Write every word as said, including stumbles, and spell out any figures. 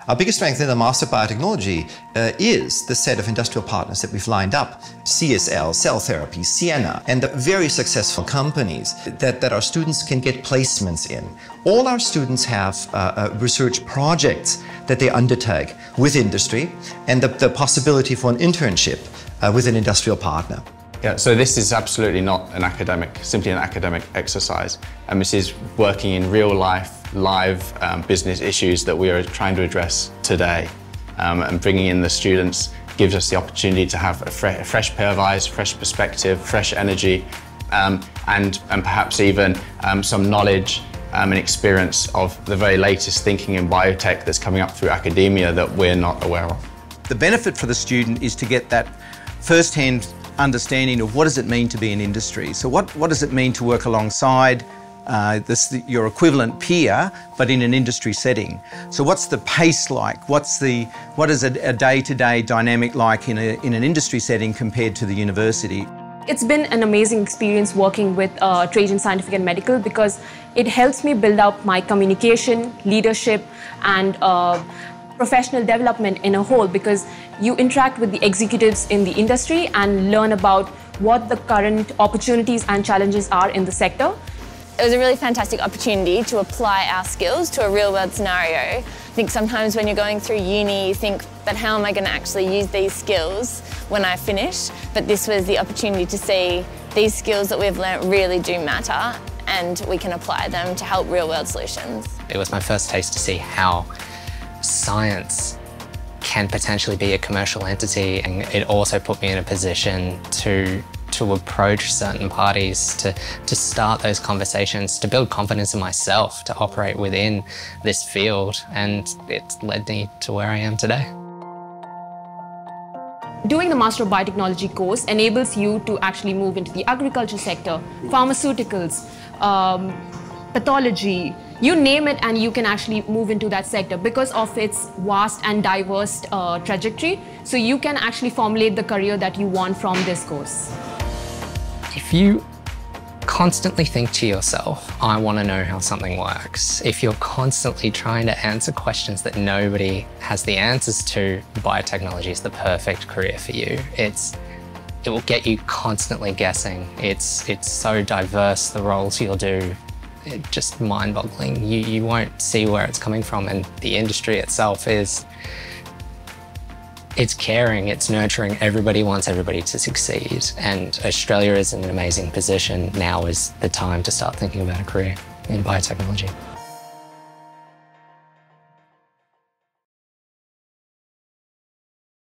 Our biggest strength in the Master of Biotechnology uh, is the set of industrial partners that we've lined up. C S L, Cell Therapy, Sienna, and the very successful companies that, that our students can get placements in. All our students have uh, uh, research projects that they undertake with industry and the, the possibility for an internship uh, with an industrial partner. Yeah, so this is absolutely not an academic, simply an academic exercise. And this is working in real life, live um, business issues that we are trying to address today. Um, and bringing in the students gives us the opportunity to have a, fre a fresh pair of eyes, fresh perspective, fresh energy, um, and, and perhaps even um, some knowledge um, and experience of the very latest thinking in biotech that's coming up through academia that we're not aware of. The benefit for the student is to get that first-hand understanding of what does it mean to be in industry. So what, what does it mean to work alongside uh, this, your equivalent peer, but in an industry setting? So what's the pace like? What's the, what is a, a day-to-day dynamic like in, a, in an industry setting compared to the university? It's been an amazing experience working with uh, Trajan Scientific and Medical because it helps me build up my communication, leadership, and uh, professional development in a whole, because you interact with the executives in the industry and learn about what the current opportunities and challenges are in the sector. It was a really fantastic opportunity to apply our skills to a real-world scenario. I think sometimes when you're going through uni, you think, but how am I going to actually use these skills when I finish? But this was the opportunity to see these skills that we've learnt really do matter, and we can apply them to help real-world solutions. It was my first taste to see how science can potentially be a commercial entity, and it also put me in a position to to approach certain parties, to, to start those conversations, to build confidence in myself, to operate within this field, and it's led me to where I am today. Doing the Master of Biotechnology course enables you to actually move into the agriculture sector, pharmaceuticals, um, pathology, you name it, and you can actually move into that sector because of its vast and diverse uh, trajectory. So you can actually formulate the career that you want from this course. If you constantly think to yourself, I want to know how something works, if you're constantly trying to answer questions that nobody has the answers to, biotechnology is the perfect career for you. It's, it will get you constantly guessing. It's, it's so diverse, the roles you'll do. It's just mind-boggling. You, you won't see where it's coming from, and the industry itself is, it's caring, it's nurturing. Everybody wants everybody to succeed, and Australia is in an amazing position. Now is the time to start thinking about a career in biotechnology.